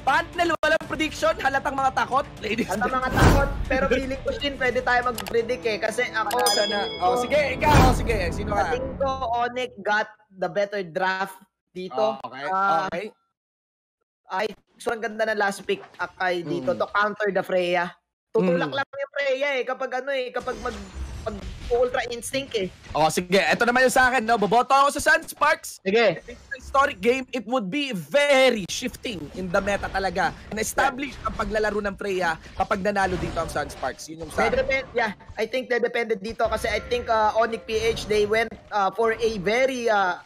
Panel, walang prediction, halatang mga takot, ladies. Halatang mga takot, pero feeling ko din pwede tayo mag-predict eh. Kasi ako, sige, ikaw, sige, sino ka? Sa tingin ko, Onic got the better draft dito. Okay. Ay, so ang ganda na last pick Akay dito to counter the Freya. Tutulak lang yung Freya eh, kapag ultra instinct eh. Sige. Ito naman yung sa akin, no? Boboto ako sa Sunsparks. Sige. It's a historic game. It would be very shifting in the meta talaga. Na-establish ang paglalaro ng Freya kapag nanalo dito ang Sunsparks. Yun yung sa akin. Yeah, I think they depended dito kasi I think Onic PH, they went for a very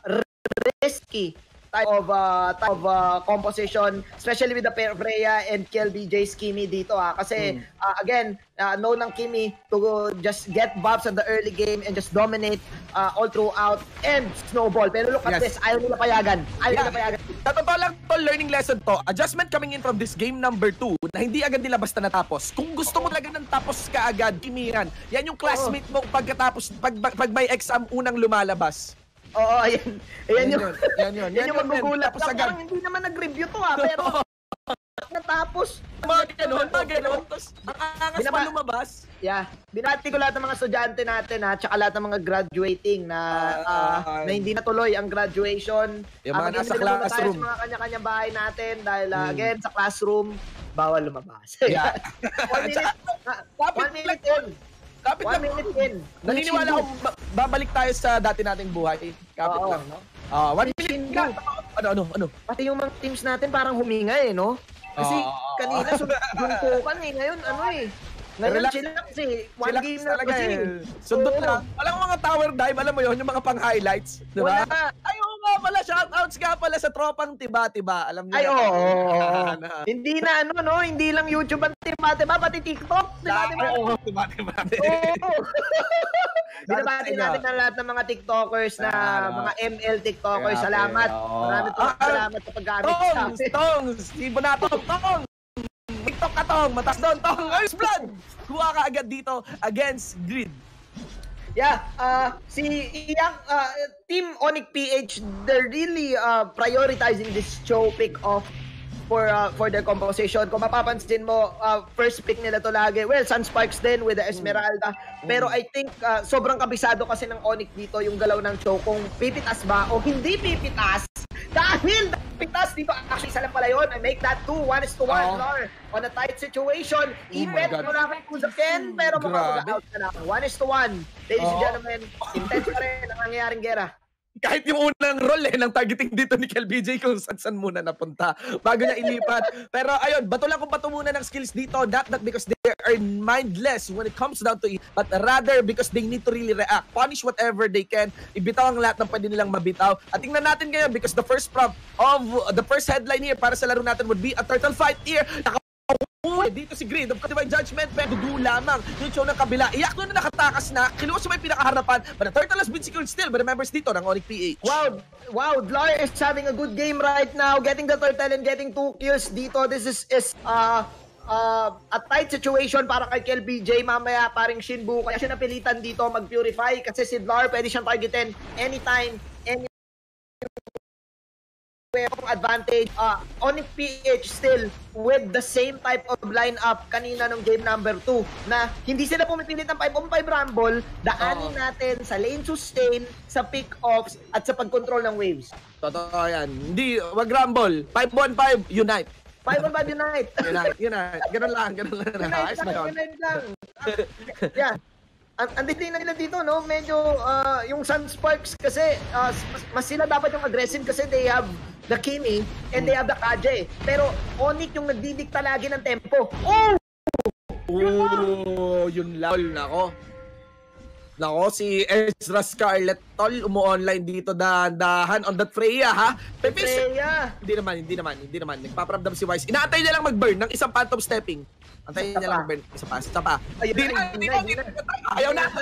risky type of composition, especially with the pair of Freya and KLBJ Kimi dito kasi again, know ng Kimi to just get buffs in the early game and just dominate all throughout and snowball. Pero look at this, ayaw nila payagan. Sa totoo lang to, learning lesson to, adjustment coming in from this game number 2 na hindi agad nila basta natapos. Kung gusto mo talaga ng tapos ka agad, Kimi yan yung classmate mo pagkatapos, pag may exam unang lumalabas. Oo, yan yung magugulat. Parang hindi naman nag-review to pero natapos. Mga ganon. Tapos, ang pa lumabas. Yeah. Binati ko lahat ng mga estudyante natin tsaka lahat ng mga graduating na hindi natuloy ang graduation. Yung mga nasa classroom. Sa mga kanya-kanya bahay natin dahil again, sa classroom, bawal lumabas. Yeah. 1 minute in. Kapit lang. Naniniwala akong babalik tayo sa dati nating buhay. Kapit lang, no? 1 minute lang. Ano? Pati yung mga teams natin parang huminga no? Kasi kanina suntukan ngayon Ngayon chillax one game na talaga Sundot lang. Walang mga tower dive, alam mo yun, yung mga pang-highlights. Diba? Ay, oo nga pala, shoutouts nga pala sa tropang tiba-tiba. Alam niyo. Ay, oo. Hindi na hindi lang YouTube ang tiba-tiba, pati TikTok. Tiba-tiba. Oo, tiba-tiba. Binabati natin ang lahat ng mga TikTokers na mga ML TikTokers. Salamat. Maraming salamat sa paggamit sa amin. Tongs! Ibonatong, Tongs! TikTok ka, Tong! Matas doon, Tong! Ayos, blood! Kuha ka agad dito against Grid. Yeah, Team Onic PH, they're really prioritizing this show pick-off for their composition. Kung mapapansin mo, first pick nila to lagi. Well, Sunsparks din with the Esmeralda. Pero I think sobrang kabisado kasi ng Onic dito yung galaw ng show kung pipitas ba o hindi pipitas. Dahil pitas dito, actually isa lang pala yun. I make that 2, 1:1, Lord. On a tight situation, even wala kang Kuzaken, pero mag-out ka na. 1:1. Ladies and gentlemen, intense pa rin ang nangyayaring gera. Kahit yung unang role ng targeting dito ni KLBJ kung saan muna napunta bago niya ilipat. Pero ayun, bato lang kung bato muna ng skills dito, not because they are mindless when it comes down to it, but rather because they need to really react, punish whatever they can, ibitaw ang lahat ng pwede nilang mabitaw. At tingnan natin ngayon because the first prompt of the first headline here para sa laro natin would be a turtle fight here. Dito si Grid of Divine Judgment, pero dugo lamang yung show ng kabila. Iyak na nakatakas na, kinuha sa may pinakaharapan, but the turtle has been secured still by the members dito ng Onic PH. Wow, Dlar is having a good game right now, getting the turtle and getting 2 kills dito. This is a tight situation para kay KLBJ. Mamaya paring Shinbu, kaya siya napilitan dito mag-purify kasi si Dlar pwede siyang targetin anytime, advantage. Onic PH still with the same type of lineup kanina nung game number 2 na hindi sila pumipilit ng 5-on-5 rumble, daanin natin sa lane sustain, sa pick-offs at sa pag-control ng waves. Totoo yan. Hindi, wag rumble. 5-on-5, unite. 5-on-5 unite. Unite. Ganun lang. Unite lang. Yeah. Ang titingnan nila dito, no? Medyo yung Sunsparks kasi mas sila dapat yung aggressive kasi they have the Kimi and they have the Kaje. Pero Onic yung nagdidikta lagi ng tempo. Yun lang. Nako, si Ezra Scarlett tol umu-online dito dahan on that Freya ha. Freya. Hindi naman. Nagpaparamdam si Wise. Inaantay niya lang mag-burn ng isang phantom stepping. Antayin niya lang mag-burn isa pa. Ayaw na.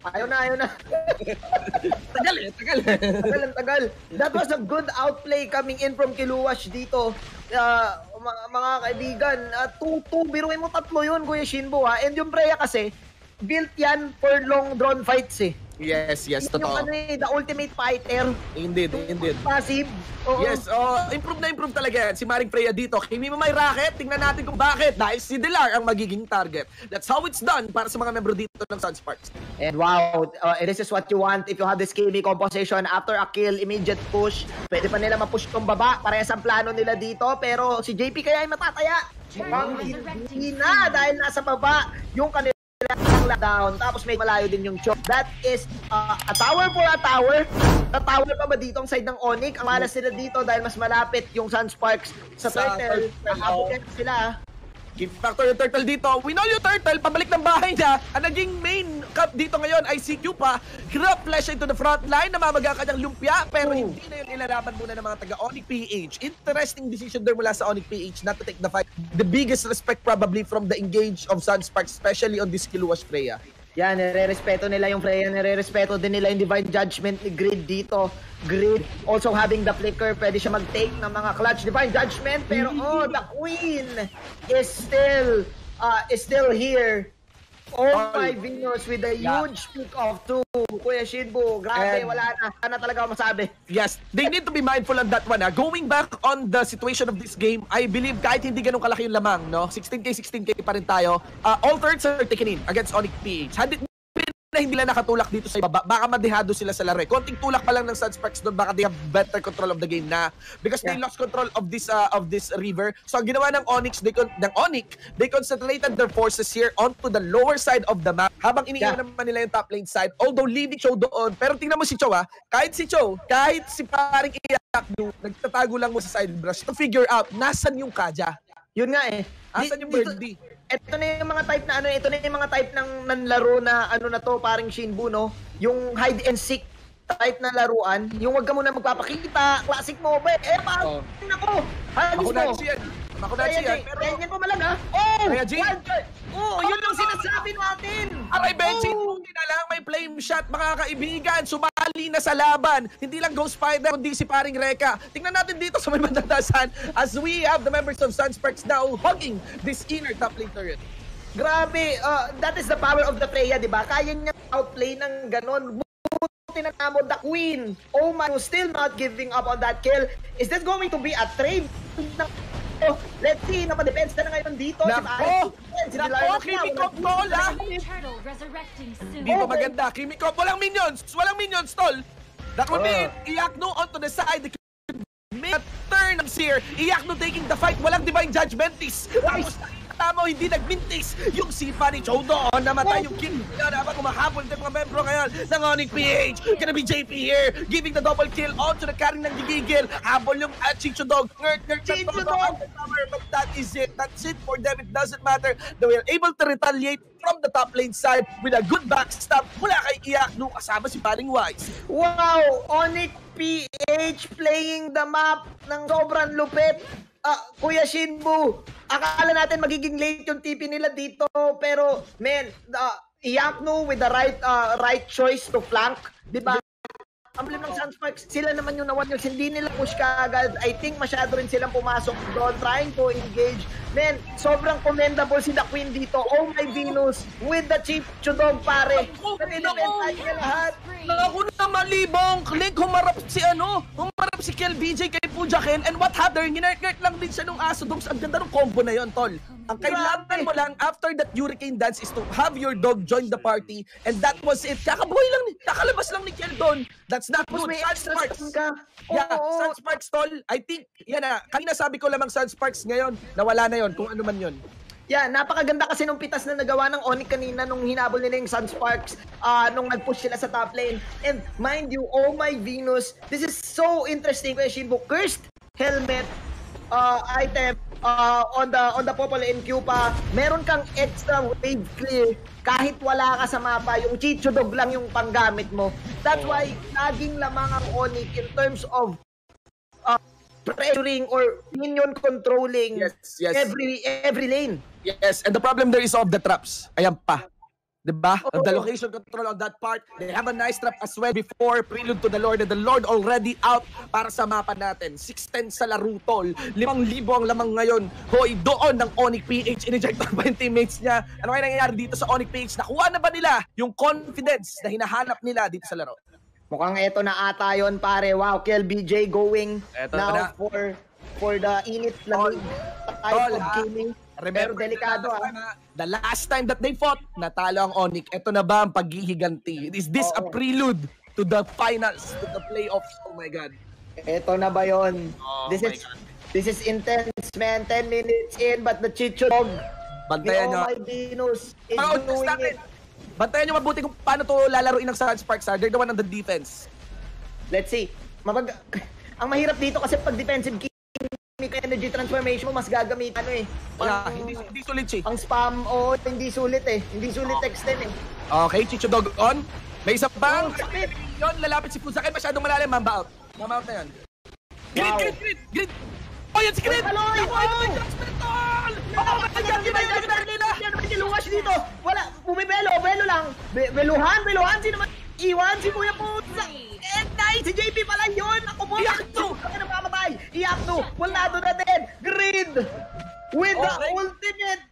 Tagal. That was a good outplay coming in from Kiluwash dito. Mga kaibigan, 2-2, biruin mo 3 yun, Kuya Shinbu ha. And yung Freya kasi, built yan for long drawn fights eh. Yes, totoo. Yung the ultimate fighter. Indeed. Passive. Yes, improve talaga yan. Si Maring Freya dito. Hindi mo may racket. Tingnan natin kung bakit. Dahil si Delar ang magiging target. That's how it's done para sa mga membro dito ng Sunsparks. And wow, this is what you want if you have this KB composition. After a kill, immediate push. Pwede pa nila ma-push tong baba. Parehas ang plano nila dito. Pero si JP kaya ay matataya. Mukhang hindi na dahil nasa baba yung kanila down, tapos may malayo din yung choke. That is a tower for a tower. Tower pa ba dito ang side ng Onic? Ang malas nila dito dahil mas malapit yung Sunsparks sa Turtle. Nakabukit sila. Give factor yung Turtle dito. We know yung Turtle, pabalik ng bahay niya. Ang naging main cup dito ngayon ay si Q pa. Grab flash into the front line. Namamaga kanyang lumpia. Pero hindi na yung ilaraban muna ng mga taga Onic PH. Interesting decision there mula sa Onic PH not to take the fight. The biggest respect probably from the engage of Sunsparks, especially on this kill was Freya. Yan, nire-respeto nila yung Freya, nire-respeto din nila yung Divine Judgment ni Grid dito. Grid also having the flicker, pwede siya mag-take ng mga clutch Divine Judgment, pero the Queen is still here. Oh my Venus with a huge pick of 2. Kuya Shinbu, grabe, wala na talaga ako masabi. Yes, they need to be mindful on that one. Going back on the situation of this game, I believe kahit hindi ganun kalaki yung lamang, no? 16k pa rin tayo. All thirds are taken in against Onic PH. Had it na hindi nila nakatulak dito sa baba, baka madehado sila sa laro. Konting tulak pa lang ng Sunsparks doon, baka they have better control of the game na because they lost control of this river. So ang ginawa ng Onic, they concentrated their forces here onto the lower side of the map habang iniiwan naman nila yung top lane side, although leaving Cho doon. Pero tingnan mo si Cho, kahit si paring Iyaknu, nagtatago lang mo sa side brush to figure out nasan yung Kaja. Yun nga Asan yung Birdie? Ito na yung mga type na ito na yung mga type ng nanlaro na na to, parang Shinbu, no? Yung hide and seek type na laruan, yung wag ka muna magpapakita, classic mobile. Parang nako. Makunachi yan. Pero ganyan pa malang yun ang sinasabi natin. Aray, Benji, hindi na lang may flame shot, mga kaibigan. Sumali na sa laban. Hindi lang Ghost Spider, kundi si paring Reka. Tingnan natin dito sa may mandatasan as we have the members of Sunsparks now hugging this inner top lane turret. Grabe, that is the power of the Freya, di ba? Kaya niya outplay ng ganon. Tinatamo the Queen. Oh my, still not giving up on that kill. Is this going to be a trade? Let's see, napadepense na ngayon dito. Nako, Kimiko Tola. Dito maganda, Kimiko. Walang minions, tol. That would be Iyaknu onto the side. Make a turn ng Seer. Iyaknu taking the fight. Walang Divine Judgmentis. Tapos tama, hindi nagmintis yung sipa ni Cho doon. Namatay yung kill. Habang kumahabol ng mga membro ngayon ng Onic PH. Gonna be JP here, giving the double kill onto the carrying ng gigigil. Habol yung Chicho Dog. Chicho Dog. But that is it. That's it for them. It doesn't matter. They were able to retaliate from the top lane side with a good backstab mula kay Iyaknu kasama si paring Wise. Wow! Onic PH playing the map ng sobrang lupit. Kuya Shinbu, akala natin magiging late yung TP nila dito, pero man, Iyaknu with the right choice to flank, di ba? Ang problem ng Sunsparks, sila naman yung nawan yung hindi nila push kaagad. I think masyado rin silang pumasok doon, trying to engage. Man, sobrang commendable si The Queen dito. Oh my Venus, with the cheap chudog, pare. Natinipentay niya lahat. Naku naman, Libong. Link, humarap si Kel BJ kay Pujaken. And what happened? Ginert-gert lang din siya nung aso. Ang ganda ng combo na yon, tol. Ang kailangan mo lang after that Hurricane Dance is to have your dog join the party. And that was it. Kakalabas lang ni Kel doon. That's not good. Sunsparks. Sunsparks, tol. I think, kanina sabi ko lamang Sunsparks ngayon. Nawala na yon kung ano man yon. Yeah, napakaganda kasi nung pitas na nagawa ng Onic kanina nung hinabol nila yung Sunsparks nung nag-push sila sa top lane. And mind you, oh my Venus, this is so interesting. Kuya Shinbu, cursed helmet item on the Popol NQ pa. Meron kang extra wave clear kahit wala ka sa mapa. Yung Chicho Dog lang yung panggamit mo. That's why laging lamang ang Onic in terms of pressuring or minion controlling every lane. Yes, and the problem there is of the traps. Ayan pa. Diba? The location control on that part. They have a nice trap as well before Prelude to the Lord. And the Lord already out para sa mapa natin. 610 sa laro, tol. 5,000 ang lamang ngayon. Hoy, doon ng Onic PH. Injector pa yung teammates niya. Ano kaya nangyayari dito sa Onic PH? Nakuha na ba nila yung confidence na hinahanap nila dito sa laro? Mukhang eto na ata yun, pare. Wow, KLBJ going eto now na. for the init lamig type of gaming. Pero Remember, delikado the last time that they fought, natalo ang Onic. Ito na ba ang paghihiganti? Is this a prelude to the finals, to the playoffs? Oh my God. Eto na ba yun? Oh This is intense, man. 10 minutes in, but the Chicho Dog Bantayan nyo. my Venus is doing it. Bantayan nyo mabuti kung paano to lalaruin ng Sunsparks. They're the one on the defense. Let's see. Ang mahirap dito kasi pag defensive energy transformation mo, mas gagamit Hindi sulit, Chi. Ang spam, hindi sulit eh. Hindi sulit extend eh. Okay, Chicho Dog on. May isa bang sakit. yun, lalapit si Fuzaki. Masyadong malalim, mamba out. Mamba out na yun. Grid! Oh, yan si Grid! Aloy! Luwas dito! Wala! Bumibelo lang! Beluhan! Sino man? Iwan si Kuya Pusa! Nice! Si JP pala yun! Ako po! Iakto! Ano mamatay? Iakto! Wala doon na din! Grid! With the ultimate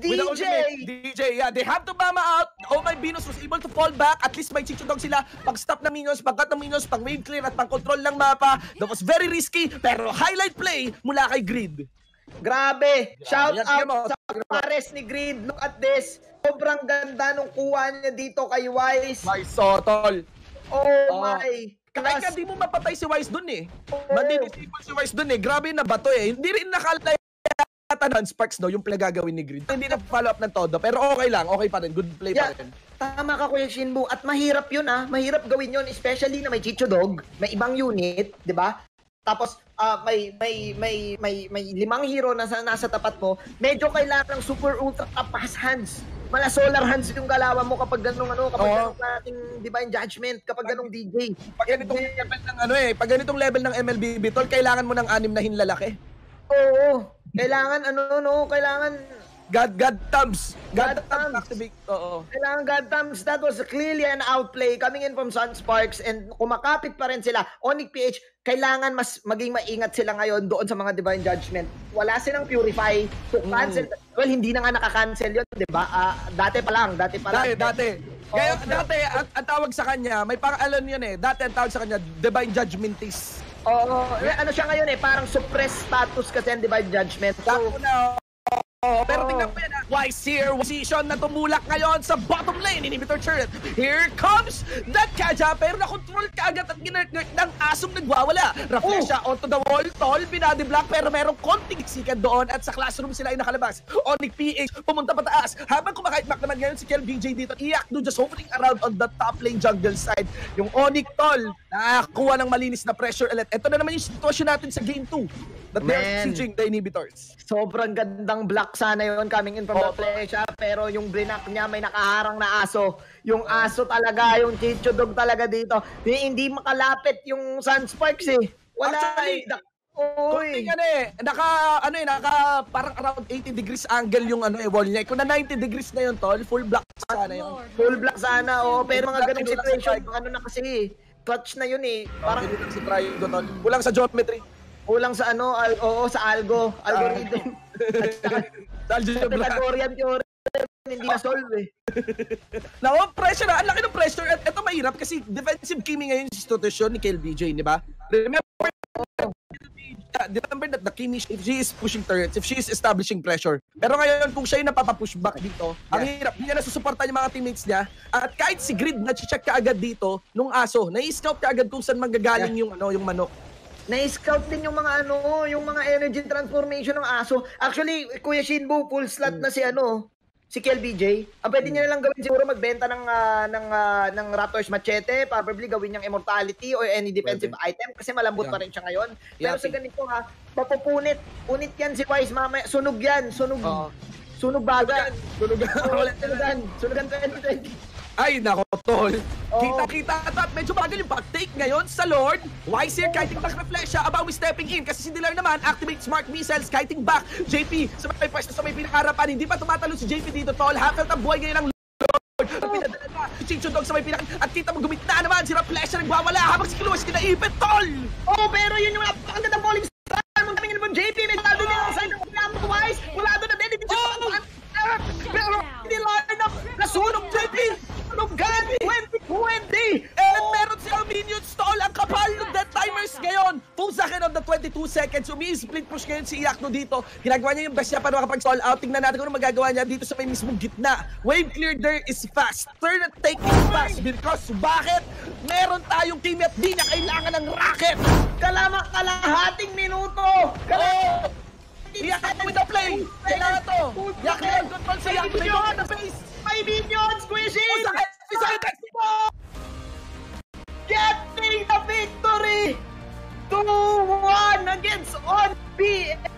DJ! Yeah, they have to mama out. Oh, my Venus was able to fall back. At least may Chicho Dog sila. Pag-stop ng minions, pag-cut ng minions, pag-wave clear at pang-control ng mapa. That was very risky, pero highlight play mula kay Grid. Grabe! Shout Yan, out sa pares ni Grid. Look at this! Sobrang ganda nung kuha niya dito kay Wise. Wise Sotol. Oh my! Kahit di mo mapatay si Wise dun eh. Madidisable si Wise dun eh. Grabe na bato eh. Hindi rin nakalaya Sunsparks no, yung pinagagawin ni Grid. Hindi na follow up ng todo, pero okay lang. Okay pa rin. Good play pa rin. Tama ka, Kuya Shinbu. At mahirap yun Mahirap gawin yun, especially na may Chicho Dog, may ibang unit, di ba? Tapos may 5 hero na nasa tapat mo. Medyo kailangan ng super ultra fast hands. Mala solar hands yung galawan mo kapag ganung kapag ganung ating divine judgment, kapag ganung DJ. Pag ganitong level ng pag ganitong level ng MLBB tol, kailangan mo ng 6 na hinlalaki. Oo. Kailangan kailangan God thumbs. God thumbs. Oo. Kailangan God thumbs. That was clearly an outplay coming in from Sunsparks, and kumakapit pa rin sila. Onic PH, kailangan mas maging maingat sila ngayon doon sa mga divine judgment. Wala silang purify to cancel. Well, hindi na nga nakakancel yun, di ba? Dati pa lang. Dati. Kaya dati, ang tawag sa kanya, may pangalan yun eh. Dati ang tawag sa kanya, divine judgmentist. Oo. Ano siya ngayon eh, parang suppressed status kasi ang divine judgment. So, pero tingnan mo yan Wise here, position na tumulak ngayon sa bottom lane, inhibitor turret. Here comes that Kaja, pero na-control ka agad at ginert-gert ng asong nagwawala. Raflesha onto the wall, tol, binadi-block, pero merong konting sikat doon at sa classroom sila ay nakalabas. Onic PH, pumunta pataas. Habang kumakite-back naman ngayon si KLBJ dito, Iakno just hovering around on the top lane jungle side. Yung Onic, tol, nakakuha ng malinis na pressure ulit. Ito na naman yung sitwasyon natin sa game 2. That they're sieging the inhibitors. Sobrang gandang block sana yun coming in from the Flecha, pero yung blinak niya may nakaharang na aso. Yung aso talaga, yung Chicho Dog talaga dito. Hindi makalapit yung Sunsparks eh. Wala. Actually, naka parang around 80 degrees angle yung wall niya. Kung na 90 degrees na yun, tol, full block sana yun. Full block sana, pero mga ganung situation, na kasi, clutch na yun eh. Parang sa triangle, tol. Kulang sa geometry. Kulang sa sa algorithm. Sa Pythagorean theorem, hindi na-solve eh. Pressure ang laki ng pressure. At ito mahirap kasi defensive Kimi ngayon yung institution ni KLBJ, di ba? Remember that the Kimi, if she is pushing turrets, if she is establishing pressure. Pero ngayon, kung siya yung napapapush back dito, ang hirap, hindi niya nasusuportan yung mga teammates niya. At kahit si Grid, na-check ka agad dito, nung aso, na-scout ka agad kung saan manggagaling yung manok. Na-scout din yung mga energy transformation ng aso. Actually, Kuya Shinbu, full slot na si KLBJ. Ang pwede niya lang gawin siguro magbenta ng Raptors Machete, probably gawin niyang Immortality or any defensive item kasi malambot pa rin siya ngayon. Pero sa ganito mapupunit. Punit yan si Wise mamaya. Sunog yan. Sunog baga. Sunugan 2020. Ay, nako, tol. Kita-kita at medyo bagal yung back-take ngayon sa Lord. Wise here, kiting back na Flecha, about stepping in. Kasi si Dilar naman, activate smart missiles, kiting back. JP, sa may pwesto sa may pinakaharapan, hindi pa tumatalo si JP dito, tol. Half-health ang buhay ngayon ng Lord. si Chicho Dog sa may pinaka. At kita mo gumitna naman si Raplesha nagwawala habang si Kiluwas kinaipit, tol! Oh, pero yun yung napakagandang bowling star. Mong kaming ng JP, may dado din ang side ng twice. Wala doon na din. Pero hindi line up. Nasunog JP. Sunog gan. 2020. And meron silang minion stall. Ang kapal ng dead timers ngayon. Full second of the 22 seconds. Umi-split push ngayon si Iakno dito. Ginagawa niya yung best niya para makapag-stall out. Tingnan natin kung ano magagawa niya dito sa may mismong gitna. Wave clear there is fast. Turn and take is fast. Because bakit? Meron tayong team at di niya kailangan ng rocket. Kalahating minuto. Iakno with the play. Kailangan to. Iakno control sa Iakno. May mga na face. May minions squishing. Getting the victory! 2-1 against Onic!